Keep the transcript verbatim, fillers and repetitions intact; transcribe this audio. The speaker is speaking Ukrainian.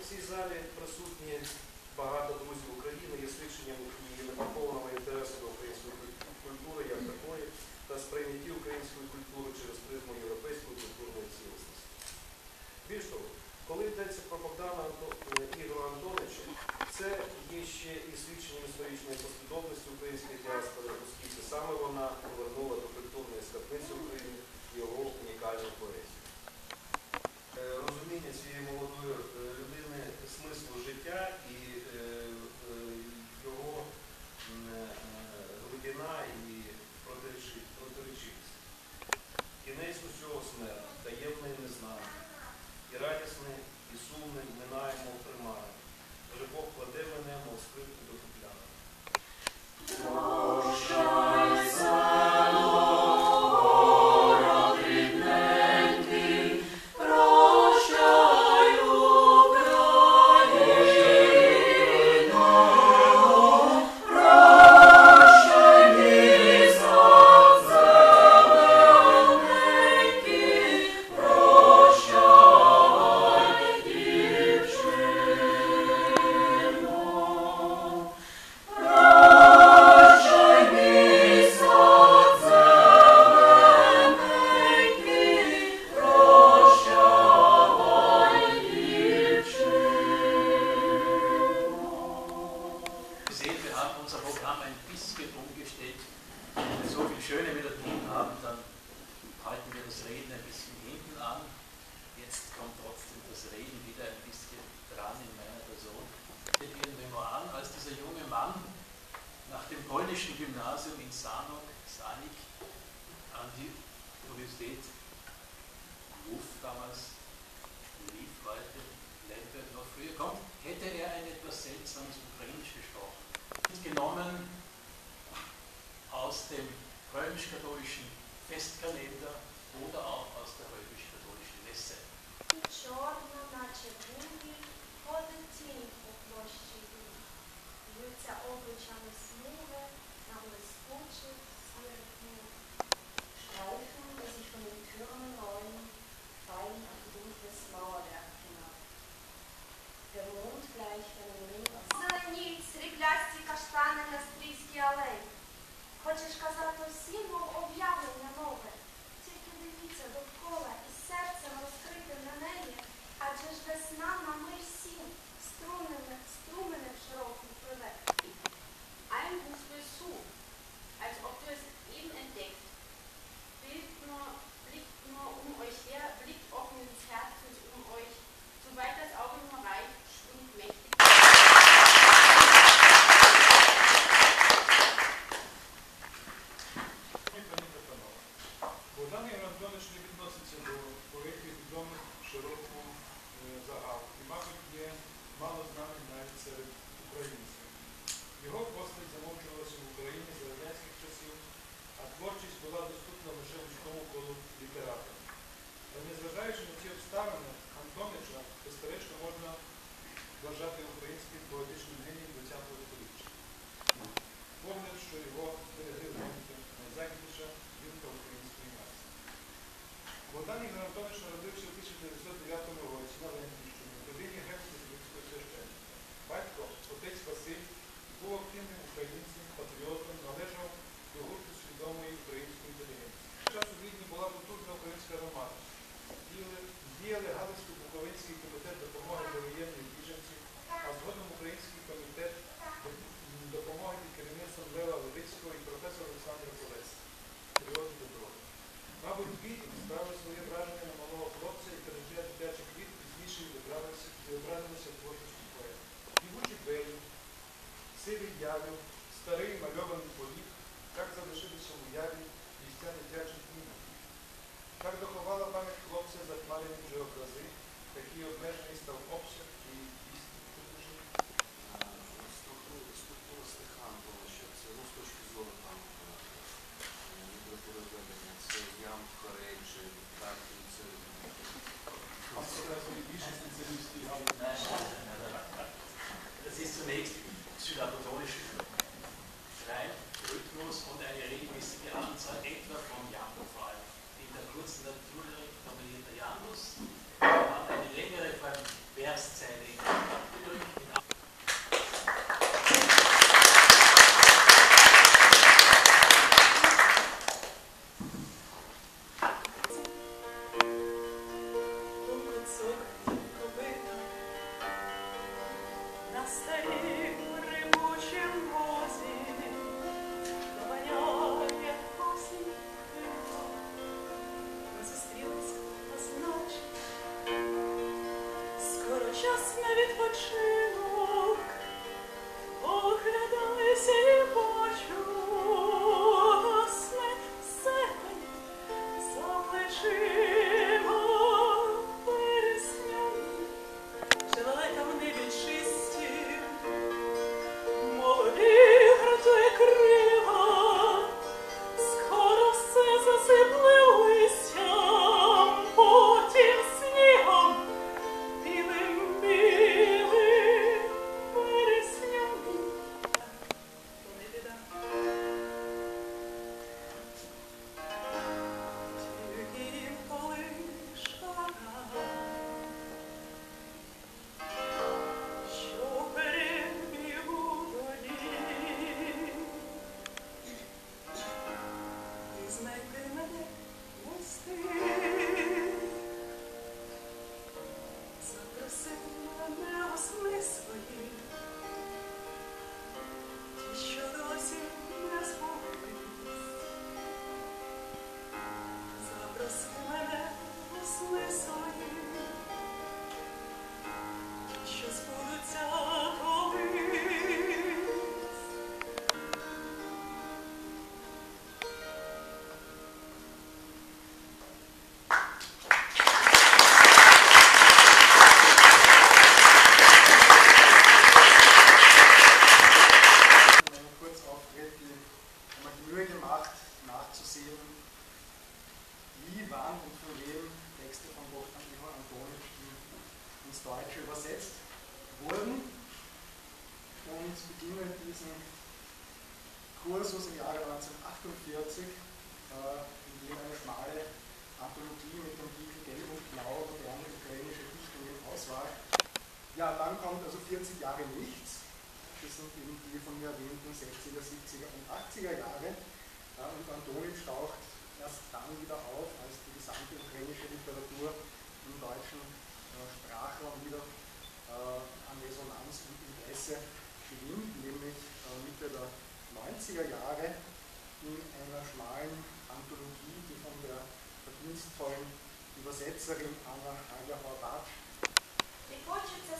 в цій залі присутні багато друзів України, є свідченням її неприхованого інтересу до української культури як такої та сприйнятті української культури через призму європейської культурної цілісності. Більш того, коли йдеться про Богдана Ігора Антоновича, це є ще і свідченням історичної послідовності української діаспори, оскільки саме вона повернула до культурної скарбниці України його унікальну поезію. Розуміння цієї молодої людини смислу життя і його глибина і протиречивість. Кінець усього смерть, таємний і незнаний, і радісний, і сумний минає, мов примара. Вже Бог кладе мене, мов скрипку до футляра. Богдан Ігор Антонович народився у тисяча дев'ятсот дев'ятому році на Лемківщині, в родині греко-католицького священника. Батько, отець Василь, був активним українцем, патріотом, належав до гурту свідомої української інтелігенції. В час у Відні була культурна українська громада. Діяли Галицько-Буковинський комітет допомоги до воєнних біженців, а згодом Український комітет допомоги під керівництвом Лева Левицького і професора Олександра Колеса. Періоди доброго. Мабуть, Відень справили своє враження на малого хлопця і пережиття дитячих літ пізніше відобразилися в творчості поета. Співучий Белів, сивий Явів, старий мальований поліг, так залишилися в уяві місця дитячих днів. Так доховала пам'ять хлопця затмарені вже образи, такий обмежений став обсяг і істинний дуже. Структура стиха Антоновича, це, ну, з точки зору там літератури ведення, це ям, корейджі, так, і це... А це більше спеціалістів. Das ist zunächst südapostolisch Reim, Rhythmus und eine regelmäßige Anzahl, etwa vom Jambo-Fall. In der kurzen Naturlyrik formuliert der Janus, hat eine längere Vers Versetzteile abgedrückt mit на старім рибучім возі дованяє осінь тиха. Ми зустрілися, а значить, скоро час на відпочинок. Оглядаюся і бачу, гасне зелень за плечима вересняні. Шелелека в небі чисті, молоді гратує крила, скоро все засипле листям, потім снігом, білим, білим вересням. То не біда. Тільки інколи шкода, що перебігу долі, і знайти мене не встиг. Запросив мене у сни свої, ті, що досі не збулись. Запросив мене у сни свої, що збудуться колись. Einen Kurzauftritt, die haben mir Mühe gemacht, nachzusehen, wie, wann und von wem Texte von Wolfgang Ivan Antonitsch ins Deutsche übersetzt wurden. Und beginne diesen Kursus im Jahre neunzehnhundertachtundvierzig, äh, in dem eine schmale Anthologie mit dem Titel Gelb und Blau, moderne ukrainische Dichtung in Auswahl. Ja, dann kommt also vierzig Jahre nichts. Das sind eben die von mir erwähnten sechziger, siebziger und achtziger Jahre. Ja, und Antonitsch taucht erst dann wieder auf, als die gesamte ukrainische Literatur im deutschen äh, Sprachraum wieder äh, an Resonanz und Interesse gewinnt, nämlich äh, Mitte der neunziger Jahre in einer schmalen Anthologie, die von der verdienstvollen Übersetzerin Anna Haja-Horvatsch І хочеться